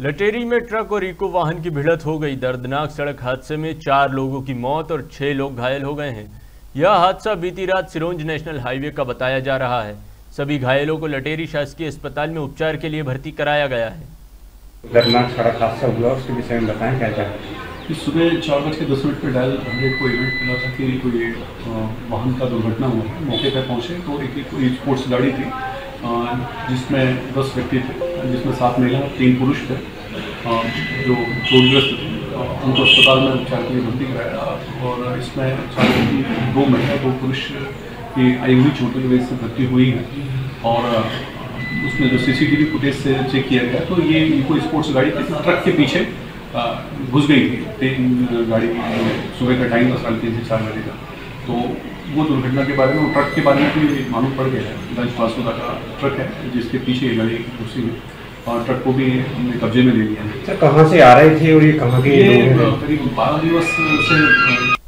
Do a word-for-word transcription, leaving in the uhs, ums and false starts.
लटेरी में ट्रक और इको वाहन की भिड़ंत हो गई। दर्दनाक सड़क हादसे में चार लोगों की मौत और छह लोग घायल हो गए हैं। यह हादसा बीती रात सिरोंज नेशनल हाईवे का बताया जा रहा है। सभी घायलों को लटेरी शासकीय अस्पताल में उपचार के लिए भर्ती कराया गया है। दर्दनाक सड़क हादसा हुआ, उसके विषय में बताएं क्या क्या। सुबह चार बज के दस मिनट पर डायल हंड्रेड को इवेंट मिला था कि कोई वाहन का दुर्घटना हुआ है। मौके पर पहुंचे तो एक कोई स्पोर्ट्स गाड़ी थी जिसमें दस व्यक्ति थे, जिसमें सात महिला तीन पुरुष थे जो चोटग्रस्त थे। उनको अस्पताल में उपचार के लिए भर्ती कराया और इसमें चार व्यक्ति, दो महिला दो पुरुष की आई हुई चोटों की वजह से भर्ती हुई है। और उसमें जो सीसीटीवी फुटेज से चेक किया गया तो ये इको स्पोर्ट्स गाड़ी ट्रक के पीछे घुस गई थी। ट्रेन गाड़ी सुबह का टाइम था साढ़े तीन से चार बजे का। तो वो दुर्घटना के बारे में, वो ट्रक के बारे में भी मालूम पड़ गया है। लंच फासोदा का ट्रक है जिसके पीछे ये गाड़ी घुसी है और ट्रक को भी हमने कब्जे में ले लिया है। कहाँ से आ रहे थे और ये कहाँ के? ये करीब बारह दिवस से